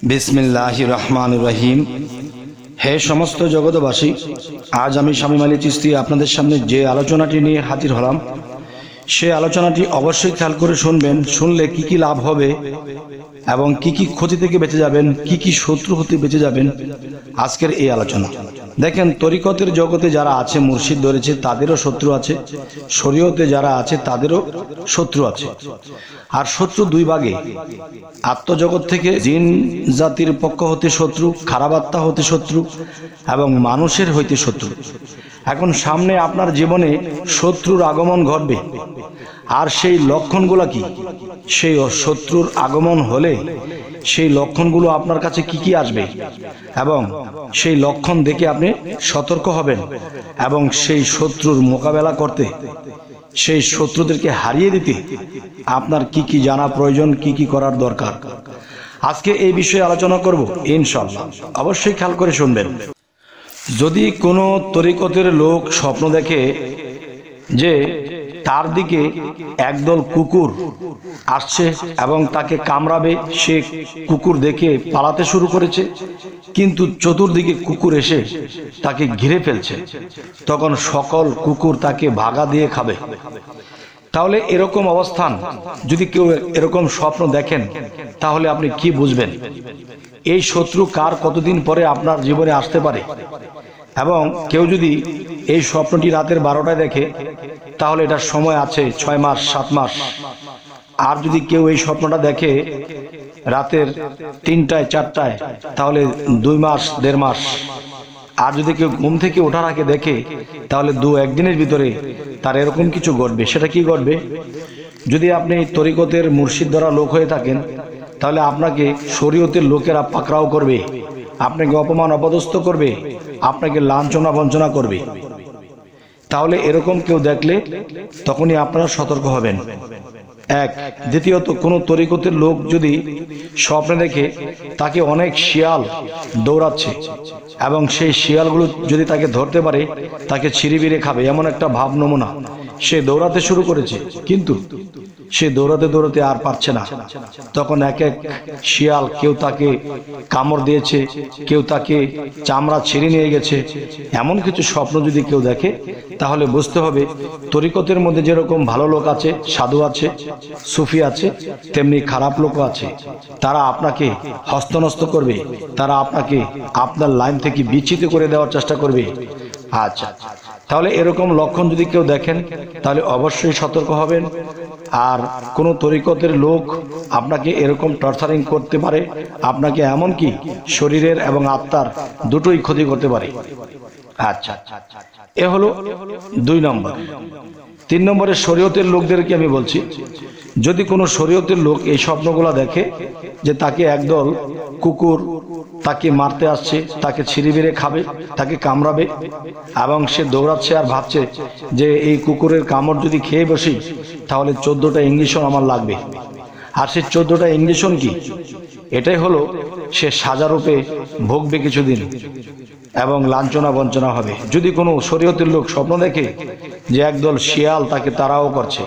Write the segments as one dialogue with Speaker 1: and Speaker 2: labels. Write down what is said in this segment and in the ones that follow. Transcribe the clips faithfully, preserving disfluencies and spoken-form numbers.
Speaker 1: बिस्मिल्लाहिर रहमानिर रहीम। हे समस्त जगतबासी, आज आमी शामीम आলী চিশতি আপনাদের সামনে যে আলোচনাটি নিয়ে হাজির হলাম সেই আলোচনাটি অবশ্যই খেয়াল করে শুনবেন। শুনলে কি কি লাভ হবে এবং কি কি ক্ষতি থেকে বেঁচে যাবেন, কি কি শত্রু হতে বেঁচে যাবেন আজকের এই আলোচনা। দেখেন, তরিকতের জগতে যারা আছে, মুর্শিদ ধরেছে, তাদেরও শত্রু আছে, শরীয়তে যারা আছে তাদেরও শত্রু আছে। আর শত্রু দুই ভাগে, আত্মজগৎ থেকে জিন জাতির পক্ষ হতে শত্রু, খারাপ আত্মা হতে শত্রু এবং মানুষের হইতে শত্রু। এখন সামনে আপনার জীবনে শত্রুর আগমন ঘটবে, আর সেই লক্ষণগুলো কি, সেই শত্রুর আগমন হলে সেই লক্ষণগুলো আপনার কাছে কি কি আসবে এবং সেই লক্ষণ দেখে আপনি সতর্ক হবেন এবং সেই শত্রুর মোকাবেলা করতে, সেই শত্রুদেরকে হারিয়ে দিতে আপনার কি কি জানা প্রয়োজন, কি কি করার দরকার, আজকে এই বিষয়ে আলোচনা করব ইনশাআল্লাহ। অবশ্যই খেয়াল করে শুনবেন। যদি কোনো তরিকতের লোক স্বপ্ন দেখে যে তার দিকে একদল কুকুর আসছে এবং তাকে কামড়াবে, সে কুকুর দেখে পালাতে শুরু করেছে, কিন্তু চতুর্দিকে কুকুর এসে তাকে ঘিরে ফেলছে, তখন সকল কুকুর তাকে ভাগা দিয়ে খাবে। তাহলে এরকম অবস্থান যদি কেউ এরকম স্বপ্ন দেখেন, তাহলে আপনি কি বুঝবেন এই শত্রু কার কতদিন পরে আপনার জীবনে আসতে পারে। এবং কেউ যদি এই স্বপ্নটি রাতের বারোটায় দেখে, তাহলে এটার সময় আছে ছয় মাস সাত মাস। আর যদি কেউ এই স্বপ্নটা দেখে রাতের তিনটায় চারটায়, তাহলে দুই মাস দেড় মাস। আর যদি কেউ ঘুম থেকে ওঠার আগে দেখে, তাহলে দু একদিনের ভিতরে তার এরকম কিছু ঘটবে। সেটা কি ঘটবে? যদি আপনি তরিকতের মুর্শিদ দ্বারা লোক হয়ে থাকেন, তাহলে আপনাকে শরীয়তের লোকেরা পাকড়াও করবে, আপনাকে অপমান অপদস্থ করবে, আপনাকে লাঞ্ছনা বঞ্চনা করবে। তাহলে এরকম কেউ দেখলে তখনই আপনারা সতর্ক হবেন। এক। দ্বিতীয়ত, কোনো তরিকতের লোক যদি স্বপ্নে দেখে তাকে অনেক শিয়াল দৌড়াচ্ছে এবং সেই শিয়ালগুলো যদি তাকে ধরতে পারে, তাকে ছিঁড়িবিড়ে খাবে, এমন একটা ভাব নমুনা, সে দৌড়াতে শুরু করেছে, কিন্তু সে দৌড়াতে দৌড়াতে আর পারছে না, তখন এক এক শিয়াল কেউ তাকে কামড় দিয়েছে, কেউ তাকে চামড়া ছিঁড়ে নিয়ে গেছে, এমন কিছু স্বপ্ন যদি কেউ দেখে, তাহলে বুঝতে হবে তরিকতের মধ্যে যেরকম ভালো লোক আছে, সাধু আছে, সুফি আছে, তেমনি খারাপ লোকও আছে। তারা আপনাকে হস্তনস্ত করবে, তারা আপনাকে আপনার লাইন থেকে বিচ্যুত করে দেওয়ার চেষ্টা করবে। আচ্ছা, তাহলে এরকম লক্ষণ যদি কেউ দেখেন, তাহলে অবশ্যই সতর্ক হবেন। আর কোন তরিকতের লোক আপনাকে এরকম টর্চারিং করতে পারে, আপনাকে এমনকি শরীরের এবং আত্মার দুটোই ক্ষতি করতে পারে। আচ্ছা, এ হলো দুই নম্বর। তিন নম্বরে শরীয়তের লোকদেরকে আমি বলছি, যদি কোনো শরীয়তের লোক এই স্বপ্নগুলো দেখে যে তাকে একদল কুকুর তাকে মারতে আসছে, তাকে ছিঁড়িবিড়ে খাবে, তাকে কামড়াবে, এবং সে দৌড়াচ্ছে আর ভাবছে যে এই কুকুরের কামড় যদি খেয়ে বসি, তাহলে চোদ্দটা ইঞ্জেকশন আমার লাগবে। আর সে চোদ্দটা ইঞ্জেকশন কি? এটাই হলো সে সাজারূপে ভোগবে কিছুদিন এবং লাঞ্ছনা বঞ্চনা হবে। যদি কোনো শরীয়তের লোক স্বপ্ন দেখে যে একদল শিয়াল তাকে তাড়াও করছে,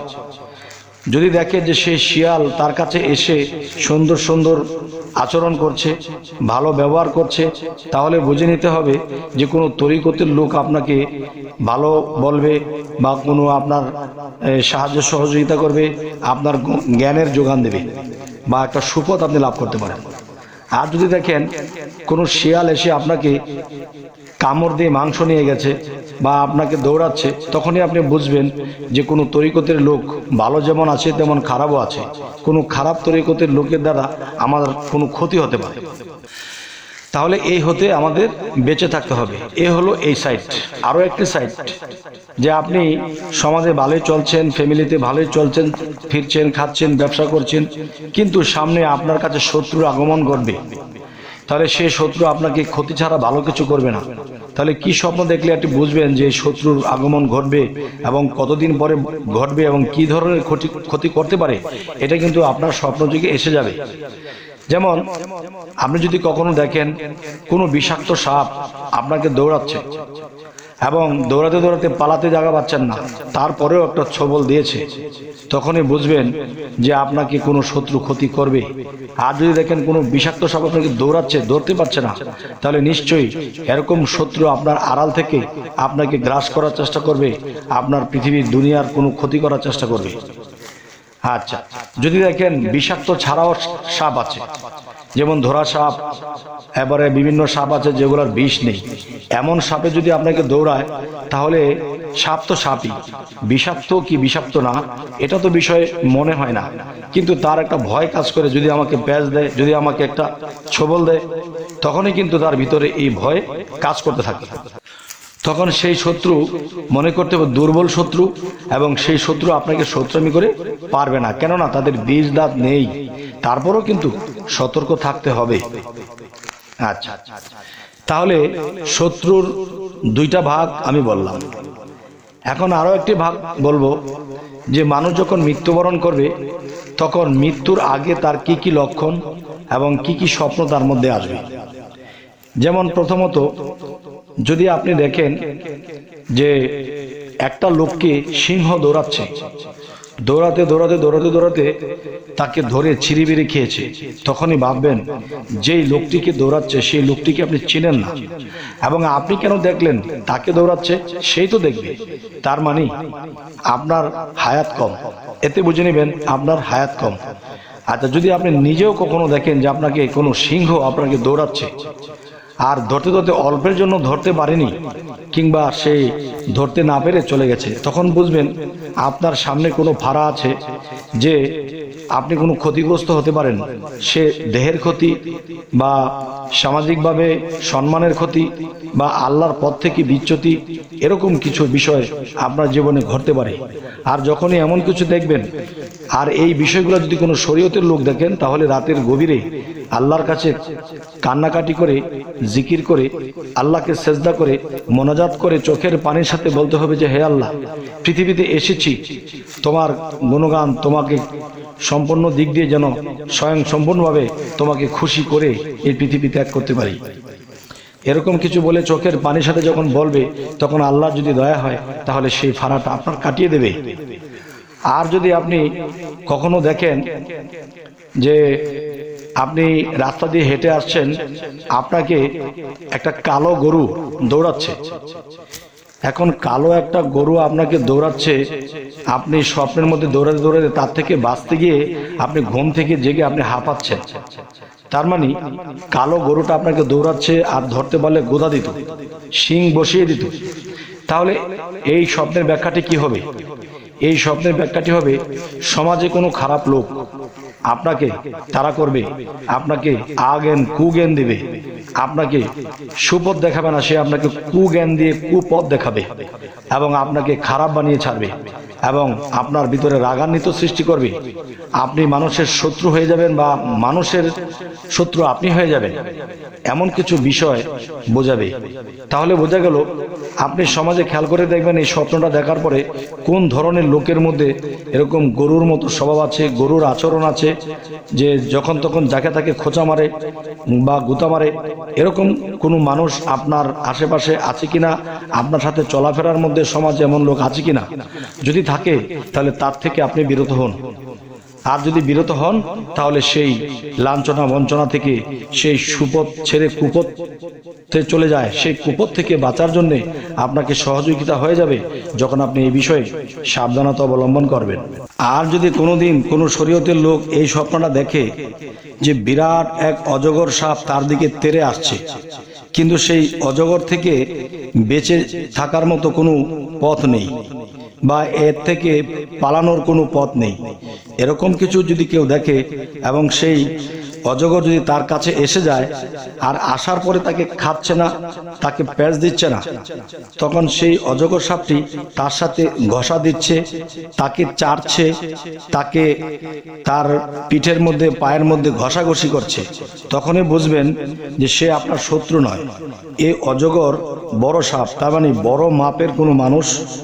Speaker 1: যদি দেখে যে সেই শিয়াল তার কাছে এসে সুন্দর সুন্দর আচরণ করছে, ভালো ব্যবহার করছে, তাহলে বুঝে নিতে হবে যে কোনো তরিকতের লোক আপনাকে ভালো বলবে বা কোনো আপনার সাহায্য সহযোগিতা করবে, আপনার জ্ঞানের যোগান দেবে বা একটা সুপথ আপনি লাভ করতে পারেন। আর যদি দেখেন কোনো শিয়াল এসে আপনাকে কামড় দিয়ে মাংস নিয়ে গেছে বা আপনাকে দৌড়াচ্ছে, তখনই আপনি বুঝবেন যে কোনো তরিকতের লোক ভালো যেমন আছে তেমন খারাপও আছে। কোনো খারাপ তরিকতের লোকের দ্বারা আমার কোনো ক্ষতি হতে পারে। তাহলে এই হতে আমাদের বেঁচে থাকতে হবে। এ হলো এই সাইড। আরও একটি সাইড, যে আপনি সমাজে ভালোই চলছেন, ফ্যামিলিতে ভালোই চলছেন, ফিরছেন, খাচ্ছেন, ব্যবসা করছেন, কিন্তু সামনে আপনার কাছে শত্রুর আগমন ঘটবে। তাহলে সেই শত্রু আপনাকে ক্ষতি ছাড়া ভালো কিছু করবে না। তাহলে কি স্বপ্ন দেখলে আপনি বুঝবেন যে শত্রুর আগমন ঘটবে এবং কতদিন পরে ঘটবে এবং কি ধরনের ক্ষতি ক্ষতি করতে পারে, এটা কিন্তু আপনার স্বপ্নযোগে এসে যাবে। যেমন আপনি যদি কখনো দেখেন কোনো বিষাক্ত সাপ আপনাকে দৌড়াচ্ছে এবং দৌড়াতে দৌড়াতে পালাতে জায়গা পাচ্ছেন না, তারপরেও একটা ছোবল দিয়েছে, তখনই বুঝবেন যে আপনাকে কোনো শত্রু ক্ষতি করবে। আর যদি দেখেন কোনো বিষাক্ত সাপ আপনাকে দৌড়াচ্ছে, দৌড়তে পারছে না, তাহলে নিশ্চয়ই এরকম শত্রু আপনার আড়াল থেকে আপনাকে গ্রাস করার চেষ্টা করবে, আপনার পৃথিবীর দুনিয়ার কোনো ক্ষতি করার চেষ্টা করবে। আচ্ছা, যদি দেখেন বিষাক্ত ছাড়াও সাপ আছে, যেমন ধরা সাপ, এবারে বিভিন্ন সাপ আছে যেগুলোর বিষ নেই, এমন সাপে যদি আপনাকে দৌড়ায়, তাহলে সাপ তো সাপই, বিষাক্ত কি বিষাক্ত না এটা তো বিষয় মনে হয় না, কিন্তু তার একটা ভয় কাজ করে। যদি আমাকে প্যাঁচ দেয়, যদি আমাকে একটা ছোবল দেয়, তখনই কিন্তু তার ভিতরে এই ভয় কাজ করতে থাকে। তখন সেই শত্রু মনে করতে হবে দুর্বল শত্রু, এবং সেই শত্রু আপনাকে শত্রুমি করে পারবে না, কেননা তাদের বিষ দাঁত নেই। তারপরেও কিন্তু সতর্ক থাকতে হবে। আচ্ছা, তাহলে শত্রুর দুইটা ভাগ আমি বললাম। এখন আরো একটি ভাগ বলবো, যে মানুষ যখন মৃত্যুবরণ করবে, তখন মৃত্যুর আগে তার কি কি লক্ষণ এবং কি কি স্বপ্ন তার মধ্যে আসবে। যেমন প্রথমত, যদি আপনি দেখেন যে একটা লোককে সিংহ দৌড়াচ্ছে, দৌড়াতে দৌড়াতে দৌড়াতে দৌড়াতে তাকে ধরে ছিঁড়িবিড়ি খেয়েছে, তখনই ভাববেন যেই লোকটিকে দৌড়াচ্ছে সেই লোকটিকে আপনি চিনেন না, এবং আপনি কেন দেখলেন, তাকে দৌড়াচ্ছে সেই তো দেখবে, তার মানে আপনার হায়াত কম। এতে বুঝে নেবেন আপনার হায়াত কম। আচ্ছা, যদি আপনি নিজেও কখনো দেখেন যে আপনাকে কোনো সিংহ আপনাকে দৌড়াচ্ছে, আর ধরতে ধরতে অল্পের জন্য ধরতে পারেনি, কিংবা সে ধরতে না পেরে চলে গেছে, তখন বুঝবেন আপনার সামনে কোনো ফাড়া আছে, যে আপনি কোনো ক্ষতিগ্রস্ত হতে পারেন। সে দেহের ক্ষতি, বা সামাজিকভাবে সম্মানের ক্ষতি, বা আল্লাহর পথ থেকে বিচ্যুতি, এরকম কিছু বিষয় আপনার জীবনে ঘটতে পারে। আর যখনই এমন কিছু দেখবেন, আর এই বিষয়গুলো যদি কোনো শরীয়তের লোক দেখেন, তাহলে রাতের গভীরে আল্লাহর কাছে কান্নাকাটি করে, জিকির করে, আল্লাহকে সেজদা করে, মোনাজাত করে, চোখের পানির সাথে বলতে হবে যে হে আল্লাহ, পৃথিবীতে এসেছি তোমার গুণগান, তোমাকে সম্পূর্ণ দিক দিয়ে যেন স্বয়ং সম্পূর্ণভাবে তোমাকে খুশি করে এই পৃথিবী ত্যাগ করতে পারি। এরকম কিছু বলে চোখের পানির সাথে যখন বলবে, তখন আল্লাহ যদি দয়া হয়, তাহলে সেই ফাড়াটা আপনার কাটিয়ে দেবে। আর যদি আপনি কখনো দেখেন যে আপনি রাস্তা দিয়ে হেঁটে আসছেন, আপনাকে একটা কালো গরু দৌড়াচ্ছে, এখন কালো একটা গরু আপনাকে দৌড়াচ্ছে, আপনি স্বপ্নের মধ্যে দৌড়াতে দৌড়াতে তার থেকে বাঁচতে গিয়ে আপনি ঘুম থেকে জেগে আপনি হাঁপাচ্ছেন, তার মানে কালো গরুটা আপনাকে দৌড়াচ্ছে, আর ধরতে পারলে গোদা দিত, শিং বসিয়ে দিত। তাহলে এই স্বপ্নের ব্যাখ্যাটি কি হবে? এই স্বপ্নের ব্যাখ্যাটি হবে, সমাজে কোনো খারাপ লোক আপনাকে তাড়া করবে, আপনাকে আজ্ঞান কুজ্ঞান দিবে, আপনাকে সুপথ দেখাবে না, সে আপনাকে কুজ্ঞান দিয়ে কুপথ দেখাবে, এবং আপনাকে খারাপ বানিয়ে ছাড়বে, এবং আপনার ভিতরে রাগান্বিত সৃষ্টি করবে। আপনি মানুষের শত্রু হয়ে যাবেন, বা মানুষের শত্রু আপনি হয়ে যাবেন, এমন কিছু বিষয় বোঝাবে। তাহলে বোঝা গেল, আপনি সমাজে খেয়াল করে দেখবেন এই স্বপ্নটা দেখার পরে কোন ধরনের লোকের মধ্যে এরকম গরুর মতো স্বভাব আছে, গরুর আচরণ আছে, যে যখন তখন যাকে তাকে খোঁচা মারে বা গুতা মারে। এরকম কোনো মানুষ আপনার আশেপাশে আছে কিনা, আপনার সাথে চলাফেরার মধ্যে সমাজে এমন লোক আছে কিনা, যদি থাকে তাহলে তার থেকে আপনি বিরত হন। আর যদি বিরত হন, তাহলে সেই লাঞ্ছনা বঞ্চনা থেকে, সেই সুপথ ছেড়ে কুপথে চলে যায়, সেই কুপথ থেকে বাঁচার জন্য আপনাকে সহযোগিতা হয়ে যাবে, যখন আপনি এই বিষয়ে সাবধানতা অবলম্বন করবেন। আর যদি কোনোদিন কোনো শরীয়তের লোক এই স্বপ্নটা দেখে যে বিরাট এক অজগর সাপ তার দিকে তেড়ে আসছে, কিন্তু সেই অজগর থেকে বেঁচে থাকার মতো কোনো পথ নেই, বা এর থেকে পালানোর কোনো পথ নেই, এরকম কিছু যদি কেউ দেখে, এবং সেই অজগর যদি তার কাছে এসে যায়, আর আসার পরে তাকে খাচ্ছে না, তাকে প্যাঁচ দিচ্ছে না, তখন সেই অজগর সাপটি তার সাথে ঘষা দিচ্ছে, তাকে চাটছে, তাকে তার পিঠের মধ্যে পায়ের মধ্যে ঘষাঘষি করছে, তখনই বুঝবেন যে সে আপনার শত্রু নয়। এই অজগর বড় সাপ, তার মানে বড় মাপের কোনো মানুষ,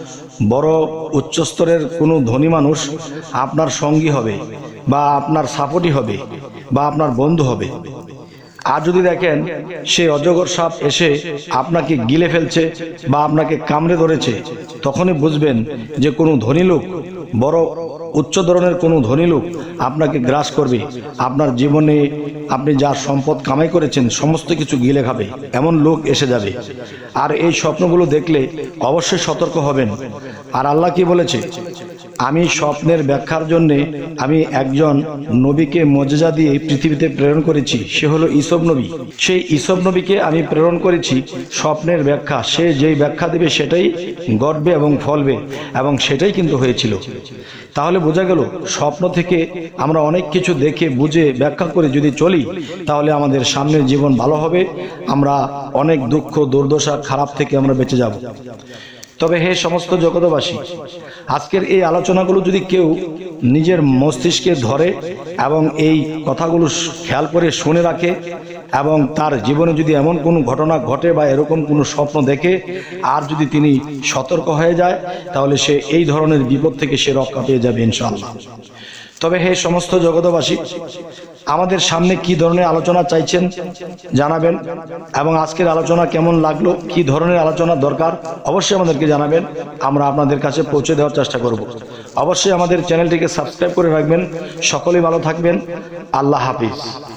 Speaker 1: বড় উচ্চস্তরের কোনো ধনী মানুষ আপনার সঙ্গী হবে, বা আপনার সাপোর্টই হবে, বা আপনার বন্ধু হবে। আর যদি দেখেন সেই অজগর সাপ এসে আপনাকে গিলে ফেলছে বা আপনাকে কামড়ে ধরেছে, তখনই বুঝবেন যে কোনো ধনী লোক, বড় উচ্চ ধরনের কোনো ধনী লোক আপনাকে গ্রাস করবে, আপনার জীবনে আপনি যা সম্পদ কামাই করেছেন সমস্ত কিছু গিলে খাবে, এমন লোক এসে যাবে। আর এই স্বপ্নগুলো দেখলে অবশ্যই সতর্ক হবেন। আর আল্লাহ কি বলেছে, আমি স্বপ্নের ব্যাখ্যার জন্য আমি একজন নবীকে মুজিজা দিয়ে পৃথিবীতে প্রেরণ করেছি, সে হলো ঈসব নবী। সেই ঈসব নবীকে আমি প্রেরণ করেছি স্বপ্নের ব্যাখ্যা, সে যেই ব্যাখ্যা দেবে সেটাই ঘটবে এবং ফলবে, এবং সেটাই কিন্তু হয়েছিল। তাহলে বোঝা গেল স্বপ্ন থেকে আমরা অনেক কিছু দেখে বুঝে ব্যাখ্যা করে যদি চলি তাহলে আমাদের সামনের জীবন ভালো হবে, আমরা অনেক দুঃখ দুর্দশা খারাপ থেকে আমরা বেঁচে যাব। তবে হে সমস্ত জগতবাসী, আজকের এই আলোচনাগুলো যদি কেউ নিজের মস্তিষ্কে ধরে এবং এই কথাগুলো খেয়াল করে শুনে রাখে এবং তার জীবনে যদি এমন কোনো ঘটনা ঘটে বা এরকম কোনো স্বপ্ন দেখে আর যদি তিনি সতর্ক হয়ে যায় তাহলে সে এই ধরনের বিপদ থেকে সে রক্ষা পেয়ে যাবে ইনশাআল্লাহ। তবে হে সমস্ত জগতবাসী, আমাদের সামনে কি ধরনের আলোচনা চাইছেন জানাবেন, এবং আজকের আলোচনা কেমন লাগলো, কি ধরনের আলোচনা দরকার অবশ্যই আমাদেরকে জানাবেন, আমরা আপনাদের কাছে পৌঁছে দেওয়ার চেষ্টা করব। অবশ্যই আমাদের চ্যানেলটিকে সাবস্ক্রাইব করে রাখবেন। সকলেই ভালো থাকবেন। আল্লাহ হাফিজ।